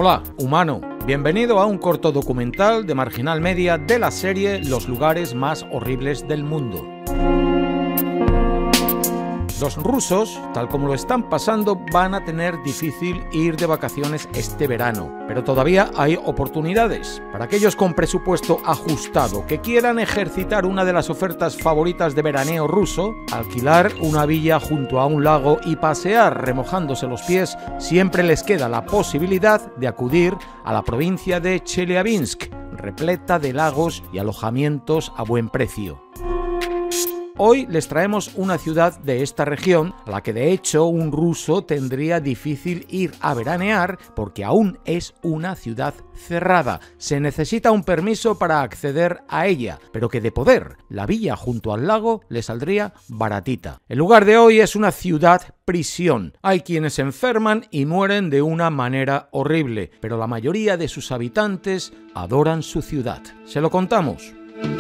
Hola, humano. Bienvenido a un corto documental de Marginal Media de la serie Los lugares más horribles del mundo. Los rusos, tal como lo están pasando, van a tener difícil ir de vacaciones este verano, pero todavía hay oportunidades. Para aquellos con presupuesto ajustado que quieran ejercitar una de las ofertas favoritas de veraneo ruso, alquilar una villa junto a un lago y pasear remojándose los pies, siempre les queda la posibilidad de acudir a la provincia de Chelyabinsk, repleta de lagos y alojamientos a buen precio. Hoy les traemos una ciudad de esta región, a la que de hecho un ruso tendría difícil ir a veranear porque aún es una ciudad cerrada. Se necesita un permiso para acceder a ella, pero que de poder, la villa junto al lago le saldría baratita. El lugar de hoy es una ciudad prisión. Hay quienes se enferman y mueren de una manera horrible, pero la mayoría de sus habitantes adoran su ciudad. Se lo contamos.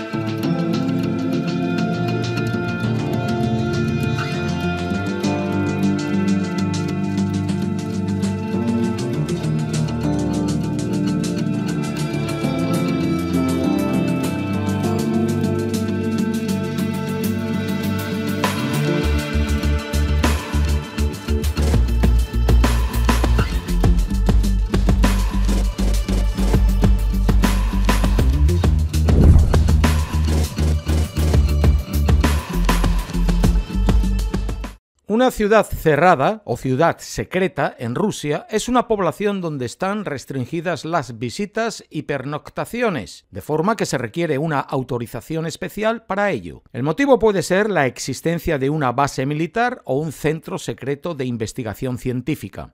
Una ciudad cerrada o ciudad secreta en Rusia es una población donde están restringidas las visitas y pernoctaciones, de forma que se requiere una autorización especial para ello. El motivo puede ser la existencia de una base militar o un centro secreto de investigación científica.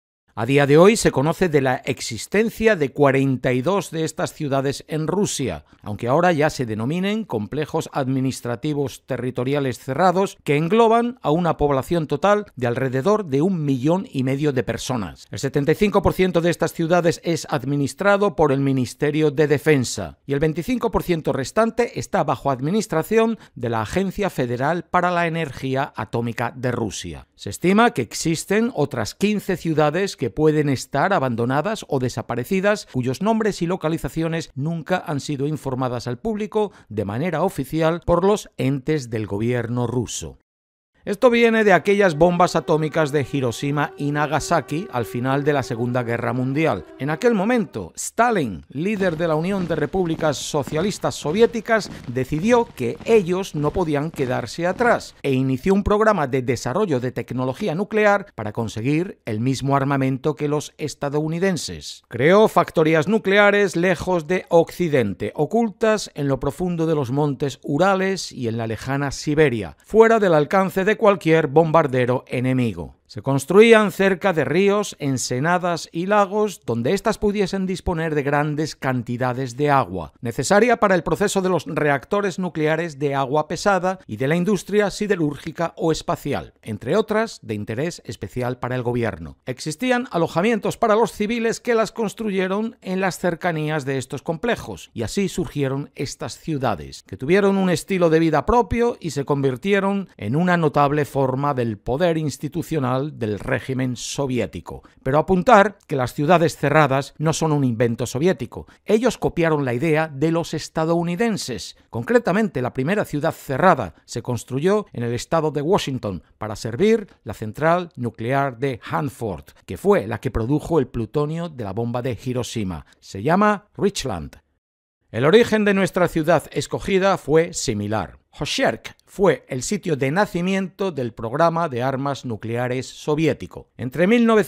A día de hoy se conoce de la existencia de 42 de estas ciudades en Rusia, aunque ahora ya se denominen complejos administrativos territoriales cerrados que engloban a una población total de alrededor de 1,5 millones de personas. El 75% de estas ciudades es administrado por el Ministerio de Defensa y el 25% restante está bajo administración de la Agencia Federal para la Energía Atómica de Rusia. Se estima que existen otras 15 ciudades que pueden estar abandonadas o desaparecidas, cuyos nombres y localizaciones nunca han sido informadas al público de manera oficial por los entes del gobierno ruso. Esto viene de aquellas bombas atómicas de Hiroshima y Nagasaki al final de la Segunda Guerra Mundial. En aquel momento, Stalin, líder de la Unión de Repúblicas Socialistas Soviéticas, decidió que ellos no podían quedarse atrás e inició un programa de desarrollo de tecnología nuclear para conseguir el mismo armamento que los estadounidenses. Creó factorías nucleares lejos de Occidente, ocultas en lo profundo de los montes Urales y en la lejana Siberia, fuera del alcance de cualquier bombardero enemigo. Se construían cerca de ríos, ensenadas y lagos donde éstas pudiesen disponer de grandes cantidades de agua, necesaria para el proceso de los reactores nucleares de agua pesada y de la industria siderúrgica o espacial, entre otras de interés especial para el gobierno. Existían alojamientos para los civiles que las construyeron en las cercanías de estos complejos, y así surgieron estas ciudades, que tuvieron un estilo de vida propio y se convirtieron en una notable forma del poder institucional del régimen soviético. Pero apuntar que las ciudades cerradas no son un invento soviético. Ellos copiaron la idea de los estadounidenses. Concretamente, la primera ciudad cerrada se construyó en el estado de Washington para servir la central nuclear de Hanford, que fue la que produjo el plutonio de la bomba de Hiroshima. Se llama Richland. El origen de nuestra ciudad escogida fue similar. Hosherk fue el sitio de nacimiento del programa de armas nucleares soviético. Entre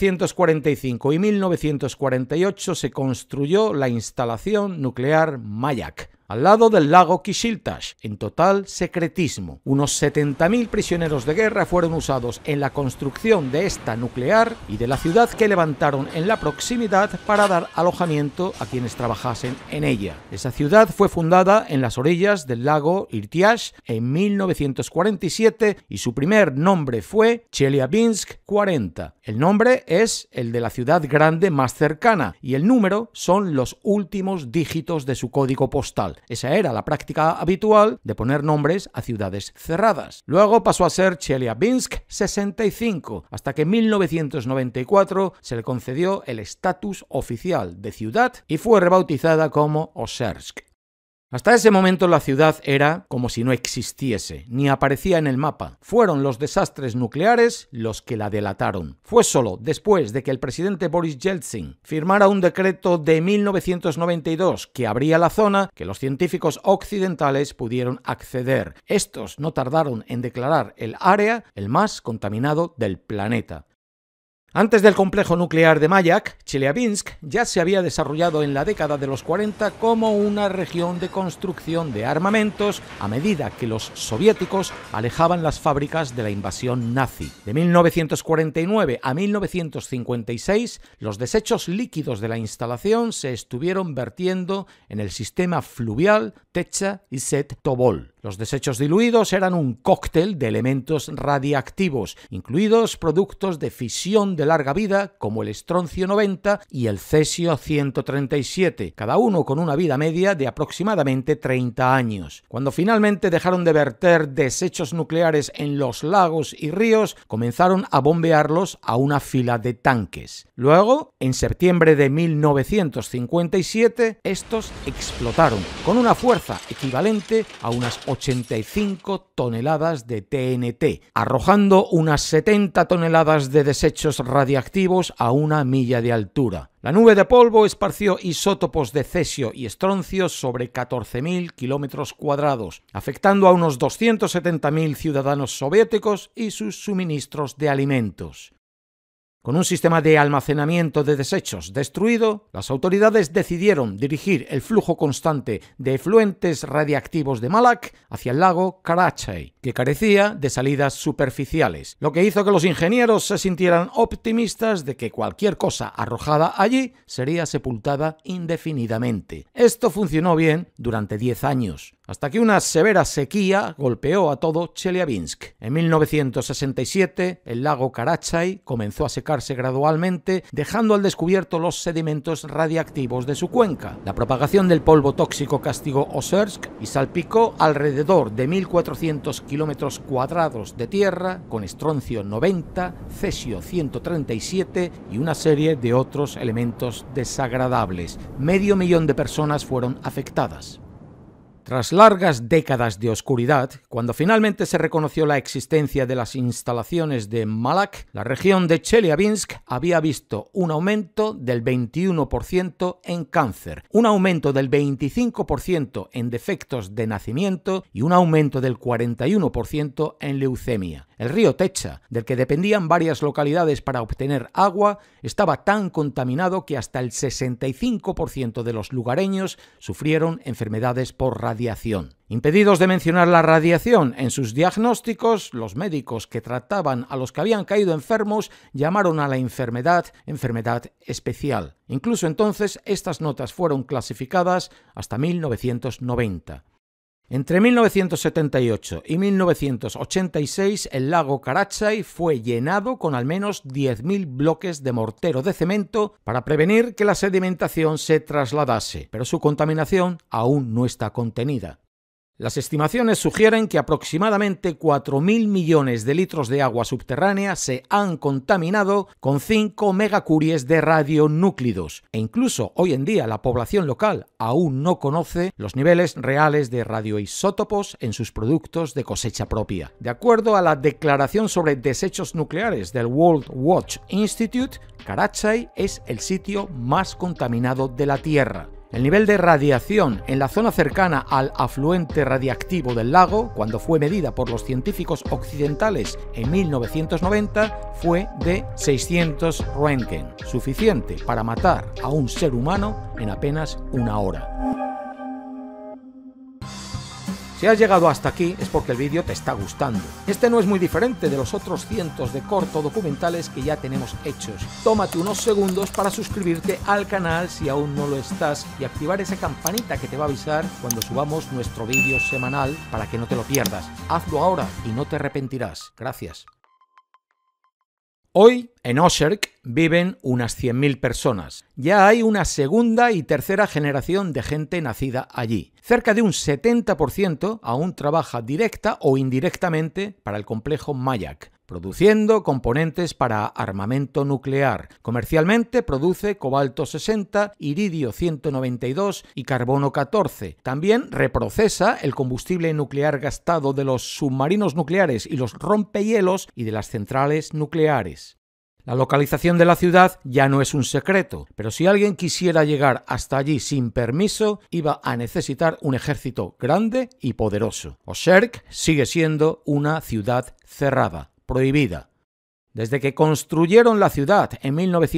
1945 y 1948 se construyó la instalación nuclear Mayak, al lado del lago Kiziltash, en total secretismo. Unos 70.000 prisioneros de guerra fueron usados en la construcción de esta nuclear y de la ciudad que levantaron en la proximidad para dar alojamiento a quienes trabajasen en ella. Esa ciudad fue fundada en las orillas del lago Irtiash en 1947 y su primer nombre fue Chelyabinsk 40. El nombre es el de la ciudad grande más cercana y el número son los últimos dígitos de su código postal. central. Esa era la práctica habitual de poner nombres a ciudades cerradas. Luego pasó a ser Chelyabinsk 65, hasta que en 1994 se le concedió el estatus oficial de ciudad y fue rebautizada como Ozersk. Hasta ese momento la ciudad era como si no existiese, ni aparecía en el mapa. Fueron los desastres nucleares los que la delataron. Fue solo después de que el presidente Boris Yeltsin firmara un decreto de 1992 que abría la zona que los científicos occidentales pudieron acceder. Estos no tardaron en declarar el área el más contaminado del planeta. Antes del complejo nuclear de Mayak, Chelyabinsk ya se había desarrollado en la década de los 40 como una región de construcción de armamentos a medida que los soviéticos alejaban las fábricas de la invasión nazi. De 1949 a 1956, los desechos líquidos de la instalación se estuvieron vertiendo en el sistema fluvial Techa y Set Tobol. Los desechos diluidos eran un cóctel de elementos radiactivos, incluidos productos de fisión de larga vida como el estroncio 90 y el cesio 137, cada uno con una vida media de aproximadamente 30 años. Cuando finalmente dejaron de verter desechos nucleares en los lagos y ríos, comenzaron a bombearlos a una fila de tanques. Luego, en septiembre de 1957, estos explotaron con una fuerza equivalente a unas 85 toneladas de TNT, arrojando unas 70 toneladas de desechos radiactivos a una milla de altura. La nube de polvo esparció isótopos de cesio y estroncio sobre 14.000 kilómetros cuadrados, afectando a unos 270.000 ciudadanos soviéticos y sus suministros de alimentos. Con un sistema de almacenamiento de desechos destruido, las autoridades decidieron dirigir el flujo constante de efluentes radiactivos de Malak hacia el lago Karachay, que carecía de salidas superficiales, lo que hizo que los ingenieros se sintieran optimistas de que cualquier cosa arrojada allí sería sepultada indefinidamente. Esto funcionó bien durante 10 años, hasta que una severa sequía golpeó a todo Chelyabinsk. En 1967, el lago Karachay comenzó a secarse gradualmente, dejando al descubierto los sedimentos radiactivos de su cuenca. La propagación del polvo tóxico castigó Ozersk y salpicó alrededor de 1.400 kilómetros cuadrados de tierra con estroncio 90, cesio 137 y una serie de otros elementos desagradables. 500.000 de personas fueron afectadas. Tras largas décadas de oscuridad, cuando finalmente se reconoció la existencia de las instalaciones de Malak, la región de Chelyabinsk había visto un aumento del 21% en cáncer, un aumento del 25% en defectos de nacimiento y un aumento del 41% en leucemia. El río Techa, del que dependían varias localidades para obtener agua, estaba tan contaminado que hasta el 65% de los lugareños sufrieron enfermedades por radiación. Impedidos de mencionar la radiación en sus diagnósticos, los médicos que trataban a los que habían caído enfermos llamaron a la enfermedad especial. Incluso entonces estas notas fueron clasificadas hasta 1990. Entre 1978 y 1986, el lago Karachay fue llenado con al menos 10.000 bloques de mortero de cemento para prevenir que la sedimentación se trasladase, pero su contaminación aún no está contenida. Las estimaciones sugieren que aproximadamente 4.000 millones de litros de agua subterránea se han contaminado con 5 megacuries de radionúclidos, e incluso hoy en día la población local aún no conoce los niveles reales de radioisótopos en sus productos de cosecha propia. De acuerdo a la Declaración sobre Desechos Nucleares del World Watch Institute, Karachay es el sitio más contaminado de la Tierra. El nivel de radiación en la zona cercana al afluente radiactivo del lago, cuando fue medida por los científicos occidentales en 1990, fue de 600 Röntgen, suficiente para matar a un ser humano en apenas una hora. Si has llegado hasta aquí es porque el vídeo te está gustando. Este no es muy diferente de los otros cientos de corto documentales que ya tenemos hechos. Tómate unos segundos para suscribirte al canal si aún no lo estás y activar esa campanita que te va a avisar cuando subamos nuestro vídeo semanal para que no te lo pierdas. Hazlo ahora y no te arrepentirás. Gracias. Hoy, en Ozerk viven unas 100.000 personas. Ya hay una segunda y tercera generación de gente nacida allí. Cerca de un 70% aún trabaja directa o indirectamente para el complejo Mayak, produciendo componentes para armamento nuclear. Comercialmente produce cobalto 60, iridio 192 y carbono 14. También reprocesa el combustible nuclear gastado de los submarinos nucleares y los rompehielos y de las centrales nucleares. La localización de la ciudad ya no es un secreto, pero si alguien quisiera llegar hasta allí sin permiso, iba a necesitar un ejército grande y poderoso. Ozerk sigue siendo una ciudad cerrada, prohibida. Desde que construyeron la ciudad en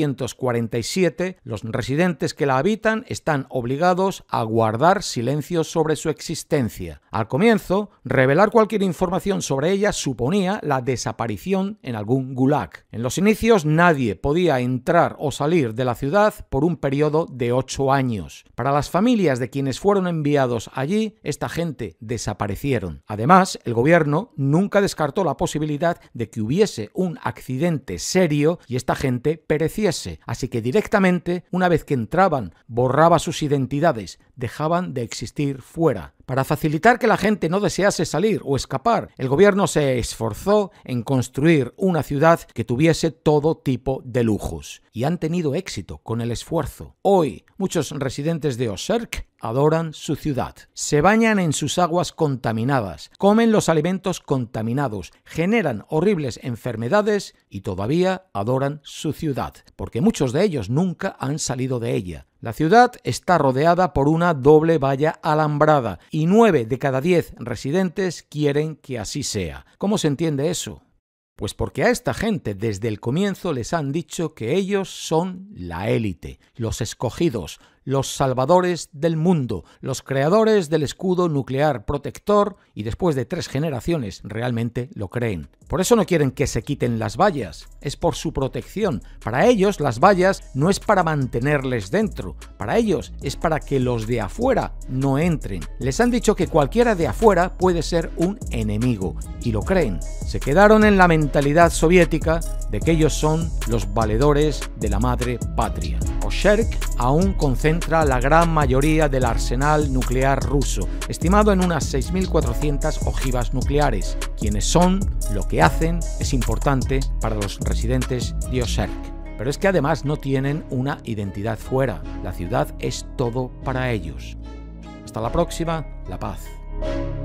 1947, los residentes que la habitan están obligados a guardar silencio sobre su existencia. Al comienzo, revelar cualquier información sobre ella suponía la desaparición en algún gulag. En los inicios, nadie podía entrar o salir de la ciudad por un periodo de 8 años. Para las familias de quienes fueron enviados allí, esta gente desaparecieron. Además, el gobierno nunca descartó la posibilidad de que hubiese un accidente serio y esta gente pereciese, así que directamente, una vez que entraban, borraba sus identidades, dejaban de existir fuera. Para facilitar que la gente no desease salir o escapar, el gobierno se esforzó en construir una ciudad que tuviese todo tipo de lujos. Y han tenido éxito con el esfuerzo. Hoy, muchos residentes de Ozerk adoran su ciudad. Se bañan en sus aguas contaminadas, comen los alimentos contaminados, generan horribles enfermedades y todavía adoran su ciudad, porque muchos de ellos nunca han salido de ella. La ciudad está rodeada por una doble valla alambrada y 9 de cada 10 residentes quieren que así sea. ¿Cómo se entiende eso? Pues porque a esta gente desde el comienzo les han dicho que ellos son la élite, los escogidos, los salvadores del mundo, los creadores del escudo nuclear protector y después de 3 generaciones realmente lo creen. Por eso no quieren que se quiten las vallas, es por su protección. Para ellos las vallas no es para mantenerles dentro, para ellos es para que los de afuera no entren. Les han dicho que cualquiera de afuera puede ser un enemigo y lo creen. Se quedaron en la mentalidad soviética de que ellos son los valedores de la madre patria. Ozerk aún concentra la gran mayoría del arsenal nuclear ruso, estimado en unas 6.400 ojivas nucleares. Quienes son, lo que hacen, es importante para los residentes de Ozerk. Pero es que además no tienen una identidad fuera. La ciudad es todo para ellos. Hasta la próxima, la paz.